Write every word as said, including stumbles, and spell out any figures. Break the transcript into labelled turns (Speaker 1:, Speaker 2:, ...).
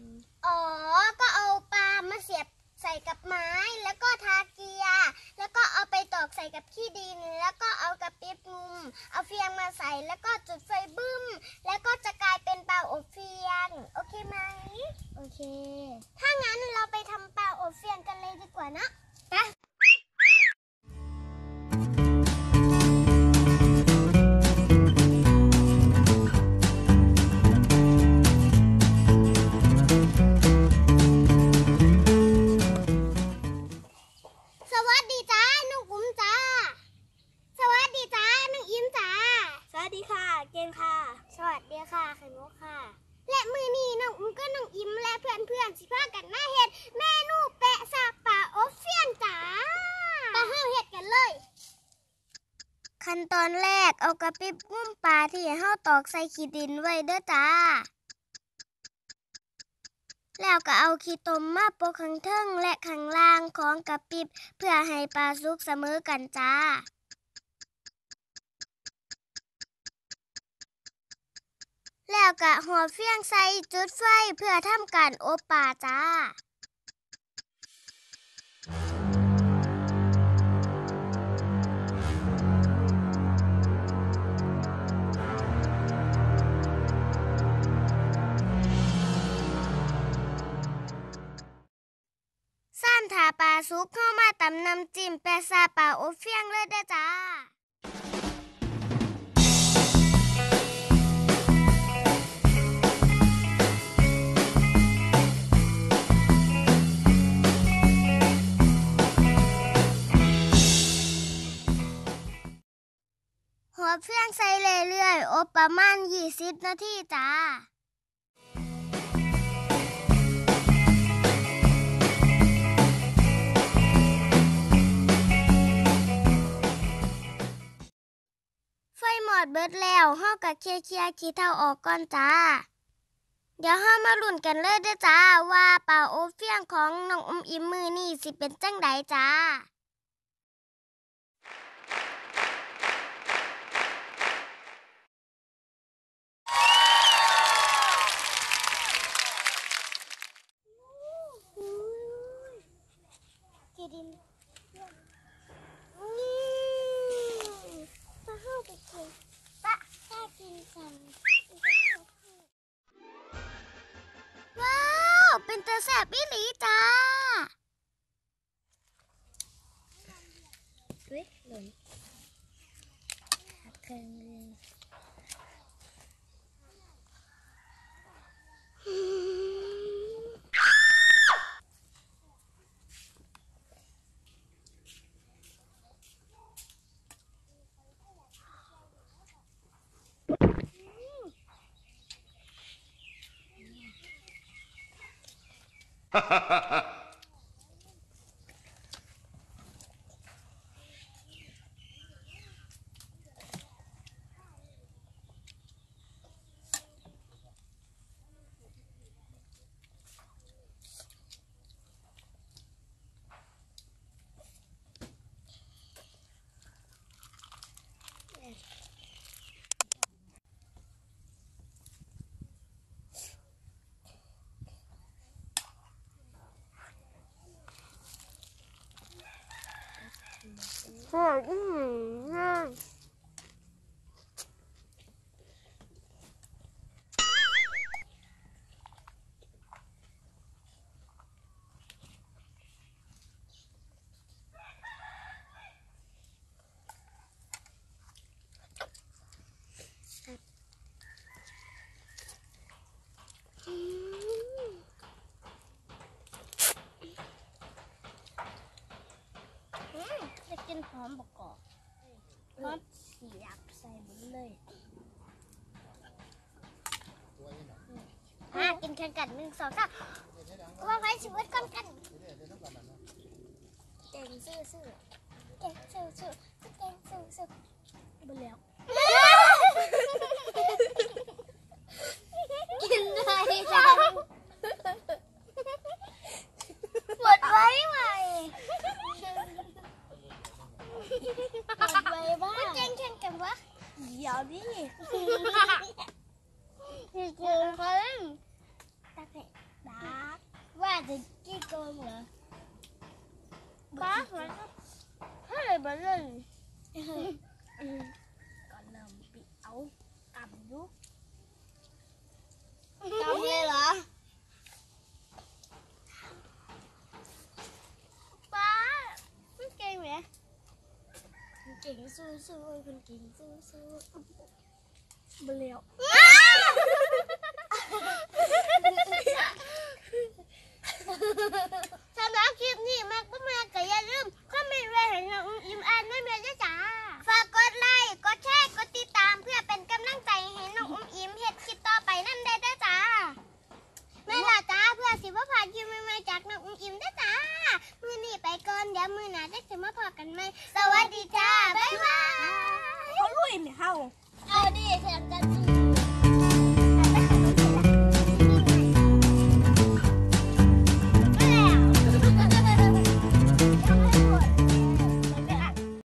Speaker 1: อ๋อก็เอาปลามาเสียบใส่กับไม้แล้วก็ทาเกียร์แล้วก็เอาไปตอกใส่กับขี้ดินแล้วก็เอากระปิบงุมเอาเฟียงมาใส่แล้วก็จุดไฟบึ้มแล้วก็จะกลายเป็นปลาอบเฟียงโอเคไหมโอเคถ้างั้นเราไปทำปลาอบเฟียงกันเลยดีกว่านะไปสวัสดีค่ะไข่มุกค่ะและมือนี้น้องอุ้มก็น้องอิ่มและเพื่อนเพื่อนสิพากันมาเฮ็ดเมนูแปะซาปลาอบเฟียงจ้าไปเฮาเฮ็ดกันเลยขั้นตอนแรกเอากระปิบงุ้มปลาที่เฮาตอกใส่ขี้ดินไว้เด้อจ้าแล้วก็เอาขี้ตมมาโปะข้างเทิงและข้างล่างของกระปิบเพื่อให้ปลาสุกเสมอกันจ้าแล้วก็ห่อเฟียงใส่จุดไฟเพื่อทำการอบปลาจ้าซ่านถาปลาสุกเข้ามาตำน้ำจิ้มแปะซาปลาอบเฟียงเลยเด้อจ้าหัวเฟียงใส่เรื่อยๆอบประมาณยี่สิบนาทีจ้าไฟหมดเบิดแล้วเฮาก็เคลียร์ๆขี้เถ้าออกก่อนจ้าเดี๋ยวเฮามาลุ้นกันเลยเด้อจ้าว่าปลาอบเฟียงของน้องอุ้มอิ่มมือนี่สิเป็นจังใดจ้าดินปลาเข้าไปกินปลาข้ากินกันว้าวเป็นตาแสบอีหลีจ้าเว้ยหล่นหักเครื่องเลยฮ่าฮ่าฮ่าฮ่าอืมจะกินพร้อมประกอบพร้อมเสียบใส่หมดเลยอ่ะกินแข่งกันหนึ่งสองสามว่าไว้ชีวิตกันกันเก่งซื่อซื่อเก่งซื่อซื่อเก่งซื่อซื่อไปแล้วกินอะไรจังหมดไว้ไหมหมดไว้บ้างเก่งแข่งกันวะเดี๋ยวดิเก่งคนตาเผ็ดได้จะกี่โกงเหรอ
Speaker 2: ป้าเหมือนให้เลยมาเลยก่อนนำปีเอากำยุก
Speaker 1: ทำเลยเหรอ
Speaker 2: ป้าไม่เก่งไหม
Speaker 1: เก่งสู้สู้คนเก่งสู้สู้
Speaker 2: เบลียวสำหรับคลิปนี้มากก็มาก็อย่าลืมคอมเมนต์ไว้ให้น้องยิ้มอ่านด้วยเมียจ้าจ๋า
Speaker 1: ฝากกดไลค์กดแชร์กดติดตามเพื่อเป็นกำลังใจให้น้องอุ้มอิ่มเฮ็ดคลิปต่อไปนั่นได้ด้วยจ้าแม่ล่ะจ้าเพื่อสิว่าผ่านคลิปใหม่ๆจากน้องอุ้มอิ่มด้วยจ้ามือนี้ไปก่อนเดี๋ยวมือหน้าจะมาพอกันไหมสวัสดีจ้าบ๊ายบาย
Speaker 2: เขาลุยไหมเฮา